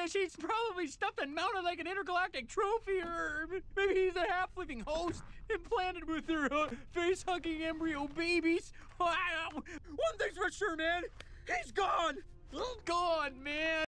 She's probably stuffed and mounted like an intergalactic trophy, or maybe he's a half-living host implanted with their face-hugging embryo babies. One thing's for sure, man. He's gone. Gone, man.